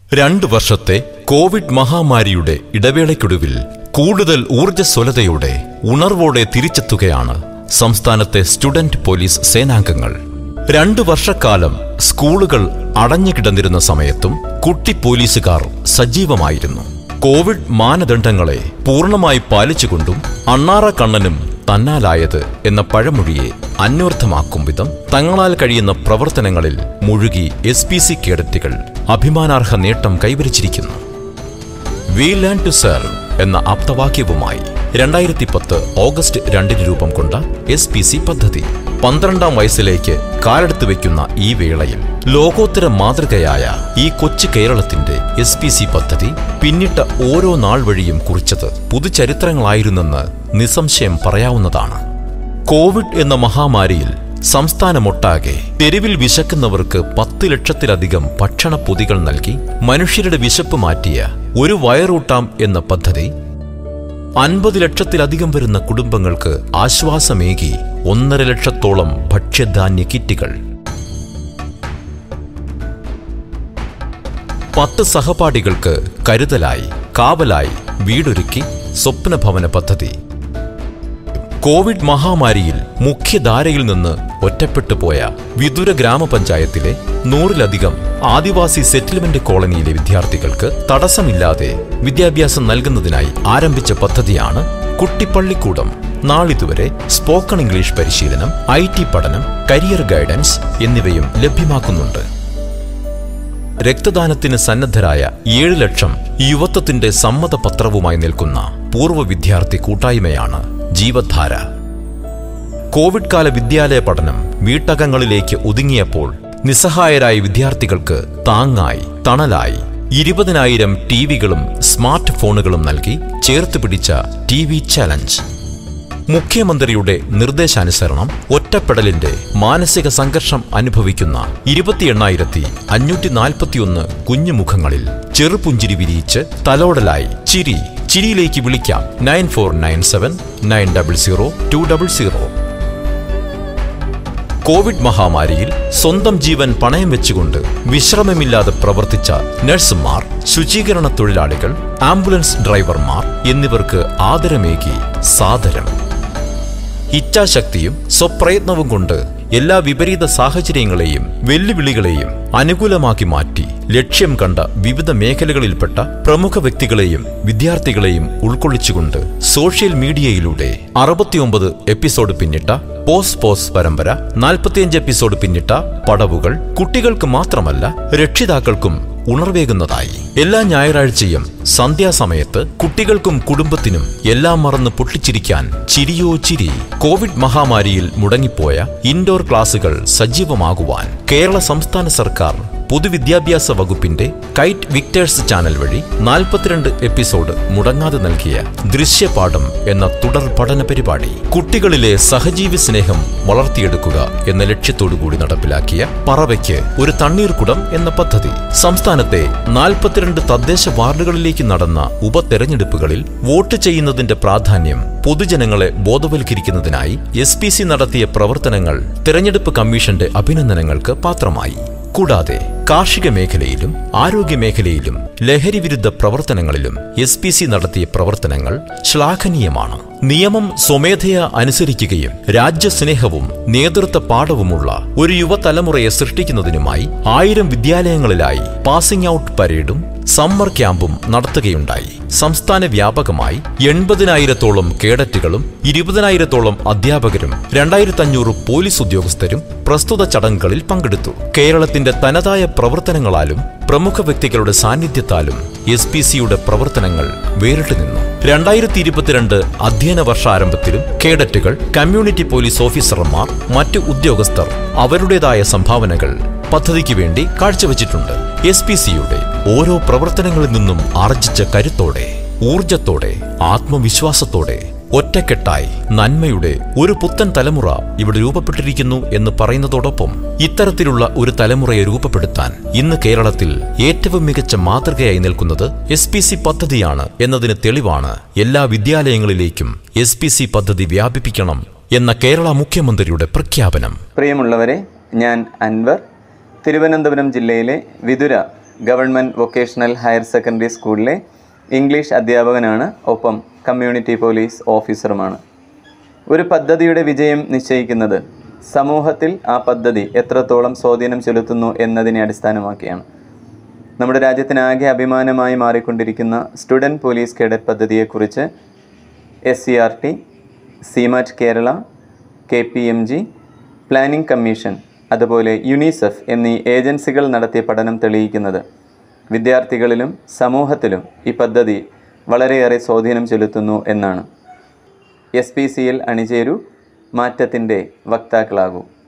2 വർഷത്തെ കോവിഡ് മഹാമാരിയുടെ ഇടവേളയ്ക്കൊടുവിൽ കൂടുതൽ ഊർജ്ജസ്വലതയോടെ ഉണർവോടെ തിരിച്ചെത്തുകയാണ് സംസ്ഥാനത്തെ സ്റ്റുഡന്റ് പോലീസ് സേനാംഗങ്ങൾ. 2 വർഷക്കാലം സ്കൂളുകൾ അടഞ്ഞുകിടന്നിരുന്ന സമയത്തും കുട്ടി പോലീസുകാർ സജീവമായിരുന്നു. കോവിഡ് മാനദണ്ഡങ്ങളെ പൂർണ്ണമായി പാലിച്ചുകൊണ്ടും അണ്ണാറ കണ്ണനും തന്നാലായത് എന്ന പഴമൊഴിയെ അന്വർത്ഥമാക്കും വിധം തങ്ങളാൽ കഴിയുന്ന പ്രവർത്തനങ്ങളിൽ മുഴുകി SPC കേഡറ്റുകൾ അഭിമാനാർഹ നേട്ടം കൈവരിച്ചിരിക്കുന്നു. വി ലേൺ ടു സെർവ് എന്ന ആപ്തവാക്യവുമായി 2010 ഓഗസ്റ്റ് 2 രൂപം കൊണ്ട SPC പദ്ധതി 12ാം വയസ്സിലേക്ക് കാലെടുത്തു വയ്ക്കുന്ന ഈ വേളയിൽ ലോകോത്തര മാതൃകയായ ഈ കൊച്ചു കേരളത്തിന്റെ SPC പദ്ധതി പിന്നിട്ട ഓരോ നാൾ വഴിയും കുറിച്ചത് പുതുചരിത്രങ്ങളായിരുന്നെന്ന് നിസ്സംശയം പറയാവുന്നതാണ്. കോവിഡ് എന്ന മഹാമാരിയിൽ സംസ്ഥാനമൊട്ടാകെ തെരുവിൽ വിശക്കുന്നവർക്ക് 10 ലക്ഷത്തിലധികം ഭക്ഷണപ്പൊതികൾ നൽകി മനുഷ്യരുടെ വിശപ്പ് മാറ്റിയ ഒരു വയറൂട്ടാം എന്ന പദ്ധതി 50 ലക്ഷത്തിലധികം വരുന്ന കുടുംബങ്ങൾക്ക് ആശ്വാസമേകി 1.5 ലക്ഷത്തോളം ഭക്ഷ്യധാന്യ കിറ്റുകൾ. 10 സഹപാഠികൾക്ക് കരുതലായി കാവലായി വീടൊരുക്കി സ്വപ്നഭവന പദ്ധതി. കോവിഡ് മഹാമാരിയിൽ മുഖ്യധാരയിൽ നിന്ന് ഒറ്റപ്പെട്ടു പോയ വിതുര ഗ്രാമപഞ്ചായത്തിലെ 100-ലധികം ആദിവാസി സെറ്റിൽമെന്റ് കോളനിയിലെ വിദ്യാർത്ഥികൾക്ക് തടസ്സമില്ലാതെ വിദ്യാഭ്യാസം നൽകുന്നതിനായി ആരംഭിച്ച പദ്ധതിയാണ് കുട്ടിപ്പള്ളിക്കൂടം. നാളിതുവരെ സ്പോക്കൺ ഇംഗ്ലീഷ് പരിശീലനം, IT പഠനം, കരിയർ ഗൈഡൻസ് എന്നിവയും ലഭ്യമാക്കുന്നുണ്ട്. രക്തദാനത്തിന് സന്നദ്ധരായ 7 ലക്ഷം യുവത്വത്തിന്റെ സമ്മതപത്രവുമായി നിൽക്കുന്ന പൂർവ്വ വിദ്യാർത്ഥി കൂട്ടായ്മയാണ് ജീവധാര. കോവിഡ് കാല വിദ്യാലയ പഠനം വീട്ടകങ്ങളിലേക്ക് ഒതുങ്ങിയപ്പോൾ നിസ്സഹായരായ വിദ്യാർത്ഥികൾക്ക് താങ്ങായി തണലായി 20,000 ടിവികളും സ്മാർട്ട് ഫോണുകളും നൽകി ചേർത്തുപിടിച്ച TV ചലഞ്ച്. മുഖ്യമന്ത്രിയുടെ നിർദ്ദേശാനുസരണം ഒറ്റപ്പെടലിന്റെ മാനസിക സംഘർഷം അനുഭവിക്കുന്ന 28,541 കുഞ്ഞുമുഖങ്ങളിൽ ചെറുപുഞ്ചിരി വിരിയിച്ച് തലോടലായി ചിരിയിലേക്ക് വിളിക്കാം 9497900200. കോവിഡ് മഹാമാരിയിൽ സ്വന്തം ജീവൻ പണയം വെച്ചുകൊണ്ട് വിശ്രമമില്ലാതെ പ്രവർത്തിച്ച നഴ്സുമാർ, ശുചീകരണ തൊഴിലാളികൾ, ആംബുലൻസ് ഡ്രൈവർമാർ എന്നിവർക്ക് ആദരമേകി സാദരം. ഇച്ഛാശക്തിയും സ്വപ്രയത്നവും കൊണ്ട് എല്ലാ വിപരീത സാഹചര്യങ്ങളെയും വെല്ലുവിളികളെയും അനുകൂലമാക്കി മാറ്റി ലക്ഷ്യം കണ്ട വിവിധ മേഖലകളിൽപ്പെട്ട പ്രമുഖ വ്യക്തികളെയും വിദ്യാർത്ഥികളെയും ഉൾക്കൊള്ളിച്ചുകൊണ്ട് സോഷ്യൽ മീഡിയയിലൂടെ 69 എപ്പിസോഡ് പിന്നിട്ട പോസ് പരമ്പര, 45 എപ്പിസോഡ് പിന്നിട്ട പടവുകൾ കുട്ടികൾക്ക് മാത്രമല്ല രക്ഷിതാക്കൾക്കും ഉണർവേകുന്നതായി. എല്ലാ ഞായറാഴ്ചയും സന്ധ്യാസമയത്ത് കുട്ടികൾക്കും കുടുംബത്തിനും എല്ലാം മറന്ന് പൊട്ടിച്ചിരിക്കാൻ ചിരിയോ ചിരി. കോവിഡ് മഹാമാരിയിൽ മുടങ്ങിപ്പോയ ഇൻഡോർ ക്ലാസുകൾ സജീവമാകുവാൻ കേരള സംസ്ഥാന സർക്കാർ പൊതുവിദ്യാഭ്യാസ വകുപ്പിന്റെ കൈറ്റ് വിക്ടേഴ്സ് ചാനൽ വഴി 42 എപ്പിസോഡ് മുടങ്ങാതെ നൽകിയ ദൃശ്യപാഠം എന്ന തുടർ പഠന പരിപാടി, കുട്ടികളിലെ സഹജീവി സ്നേഹം വളർത്തിയെടുക്കുക എന്ന ലക്ഷ്യത്തോടുകൂടി നടപ്പിലാക്കിയ പറവയ്ക്ക് ഒരു തണ്ണീർക്കുടം എന്ന പദ്ധതി. സംസ്ഥാനത്തെ 42 തദ്ദേശ വാർഡുകളിലേക്ക് നടന്ന ഉപതെരഞ്ഞെടുപ്പുകളിൽ വോട്ട് ചെയ്യുന്നതിന്റെ പ്രാധാന്യം പൊതുജനങ്ങളെ ബോധവൽക്കരിക്കുന്നതിനായി SPC നടത്തിയ പ്രവർത്തനങ്ങൾ തെരഞ്ഞെടുപ്പ് കമ്മീഷന്റെ അഭിനന്ദനങ്ങൾക്ക് പാത്രമായി. കൂടാതെ കാർഷിക മേഖലയിലും ആരോഗ്യ മേഖലയിലും ലഹരിവിരുദ്ധ പ്രവർത്തനങ്ങളിലും SPC നടത്തിയ പ്രവർത്തനങ്ങൾ ശ്ലാഘനീയമാണ്. നിയമം സ്വമേധയാ അനുസരിക്കുകയും രാജ്യസ്നേഹവും നേതൃത്വ പാഠവുമുള്ള ഒരു യുവതലമുറയെ സൃഷ്ടിക്കുന്നതിനുമായി 1000 വിദ്യാലയങ്ങളിലായി പാസിംഗ് ഔട്ട് പരേഡും സമ്മർ ക്യാമ്പും നടത്തുകയുണ്ടായി. സംസ്ഥാന വ്യാപകമായി 80,000-ഓളം കേഡറ്റുകളും 20,000-ഓളം അധ്യാപകരും 2,500 പോലീസ് ഉദ്യോഗസ്ഥരും പ്രസ്തുത ചടങ്ങുകളിൽ പങ്കെടുത്തു. കേരളത്തിന്റെ തനതായ പ്രവർത്തനങ്ങളാലും പ്രമുഖ വ്യക്തികളുടെ സാന്നിധ്യത്താലും SPCയുടെ പ്രവർത്തനങ്ങൾ വേറിട്ടു നിന്നു. 2022 അധ്യയന വർഷാരംഭത്തിലും കേഡറ്റുകൾ, കമ്മ്യൂണിറ്റി പോലീസ് ഓഫീസർമാർ, മറ്റു ഉദ്യോഗസ്ഥർ അവരുടേതായ സംഭാവനകൾ പദ്ധതിക്ക് വേണ്ടി കാഴ്ചവെച്ചിട്ടുണ്ട്. SPCയുടെ ഓരോ പ്രവർത്തനങ്ങളിൽ നിന്നും ആർജിച്ച കരുത്തോടെ, ഊർജത്തോടെ, ആത്മവിശ്വാസത്തോടെ ഒറ്റക്കെട്ടായി നന്മയുടെ ഒരു പുത്തൻ തലമുറ ഇവിടെ രൂപപ്പെട്ടിരിക്കുന്നു എന്ന് പറയുന്നതോടൊപ്പം ഇത്തരത്തിലുള്ള ഒരു തലമുറയെ രൂപപ്പെടുത്താൻ ഇന്ന് കേരളത്തിൽ ഏറ്റവും മികച്ച മാതൃകയായി നിൽക്കുന്നത് SPC പദ്ധതിയാണ് എന്നതിന് തെളിവാണ് എല്ലാ വിദ്യാലയങ്ങളിലേക്കും SPC പദ്ധതി വ്യാപിപ്പിക്കണം എന്ന കേരള മുഖ്യമന്ത്രിയുടെ പ്രഖ്യാപനം. പ്രിയമുള്ളവരെ, ഞാൻ അൻവർ, തിരുവനന്തപുരം ജില്ലയിലെ Vithura government vocational higher secondary സ്കൂളിലെ ഇംഗ്ലീഷ് അധ്യാപകനാണ്. ഒപ്പം കമ്മ്യൂണിറ്റി പോലീസ് ഓഫീസറുമാണ്. ഒരു പദ്ധതിയുടെ വിജയം നിശ്ചയിക്കുന്നത് സമൂഹത്തിൽ ആ പദ്ധതി എത്രത്തോളം സ്വാധീനം ചെലുത്തുന്നു എന്നതിനെ അടിസ്ഥാനമാക്കിയാണ്. നമ്മുടെ രാജ്യത്തിനാകെ അഭിമാനമായി മാറിക്കൊണ്ടിരിക്കുന്ന സ്റ്റുഡൻറ് പോലീസ് കേഡറ്റ് പദ്ധതിയെക്കുറിച്ച് SCRT, CMAT Kerala, KPMG, planning commission, അതുപോലെ യുനിസെഫ് എന്നീ ഏജൻസികൾ നടത്തിയ പഠനം തെളിയിക്കുന്നത് വിദ്യാർത്ഥികളിലും സമൂഹത്തിലും ഈ പദ്ധതി വളരെയേറെ സ്വാധീനം ചെലുത്തുന്നു എന്നാണ്. SPCL അണിചേരൂ, മാറ്റത്തിൻ്റെ വക്താക്കളാകൂ.